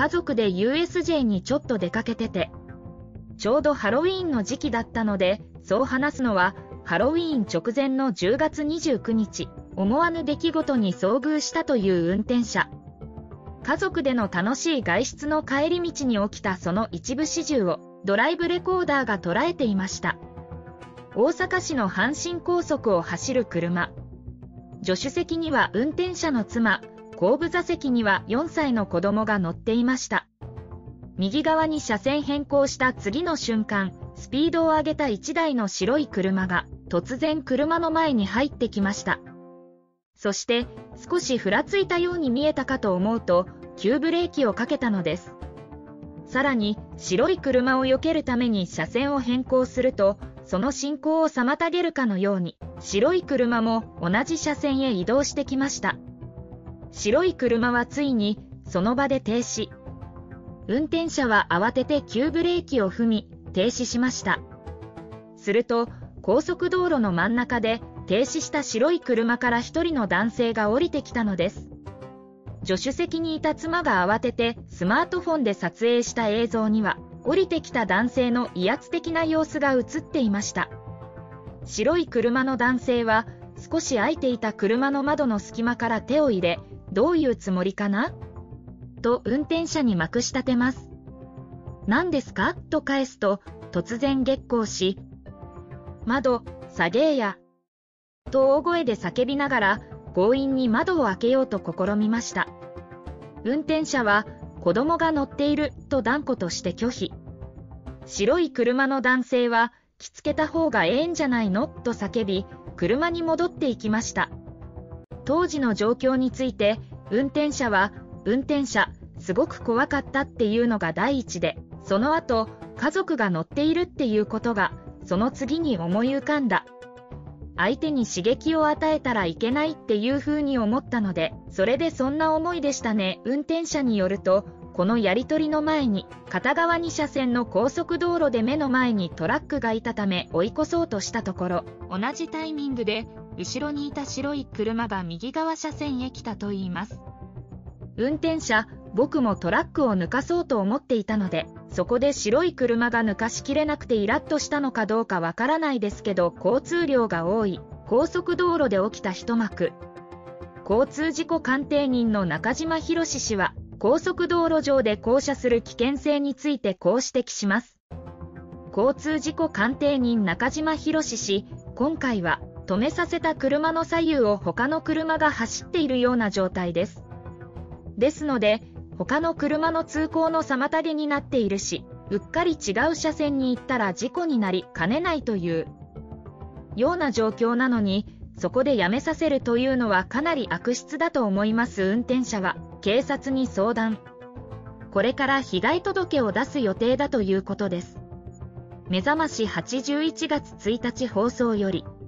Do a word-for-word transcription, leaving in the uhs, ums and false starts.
家族で ユーエスジェー にちょっと出かけてて、ちょうどハロウィーンの時期だったので、そう話すのは、ハロウィーン直前のじゅうがつにじゅうくにち、思わぬ出来事に遭遇したという運転者。家族での楽しい外出の帰り道に起きたその一部始終を、ドライブレコーダーが捉えていました。大阪市の阪神高速を走る車。助手席には運転者の妻、後部座席にはよんさいの子供が乗っていました。右側に車線変更した次の瞬間、スピードを上げたいちだいの白い車が突然車の前に入ってきました。そして少しふらついたように見えたかと思うと、急ブレーキをかけたのです。さらに白い車を避けるために車線を変更すると、その進行を妨げるかのように、白い車も同じ車線へ移動してきました。白い車はついにその場で停止。運転者は慌てて急ブレーキを踏み、停止しました。すると、高速道路の真ん中で停止した白い車から一人の男性が降りてきたのです。助手席にいた妻が慌ててスマートフォンで撮影した映像には、降りてきた男性の威圧的な様子が映っていました。白い車の男性は、少し開いていた車の窓の隙間から手を入れ、どういうつもりかなと運転者にまくし立てます。何ですかと返すと、突然激高し、窓、下げーや、と大声で叫びながら、強引に窓を開けようと試みました。運転者は、子供が乗っていると断固として拒否。白い車の男性は、着付けた方がええんじゃないのと叫び、車に戻っていきました。当時の状況について、運転者は、運転者、すごく怖かったっていうのが第一で、その後、家族が乗っているっていうことが、その次に思い浮かんだ。相手に刺激を与えたらいけないっていう風に思ったので、それでそんな思いでしたね。運転者によると、このやり取りの前に、片側に車線の高速道路で目の前にトラックがいたため追い越そうとしたところ、同じタイミングで、後ろにいた白い車が右側車線へ来たといいます。運転者、僕もトラックを抜かそうと思っていたので、そこで白い車が抜かしきれなくてイラッとしたのかどうかわからないですけど、交通量が多い高速道路で起きた一幕。交通事故鑑定人の中島博史氏は、高速道路上で降車する危険性についてこう指摘します。交通事故鑑定人中島博史氏、今回は止めさせた車の左右を他の車が走っているような状態です。ですので、他の車の通行の妨げになっているし、うっかり違う車線に行ったら事故になりかねないというような状況なのに、そこでやめさせるというのはかなり悪質だと思います。運転者は警察に相談。これから被害届を出す予定だということです。目覚ましはちじゅういちがつついたち放送より。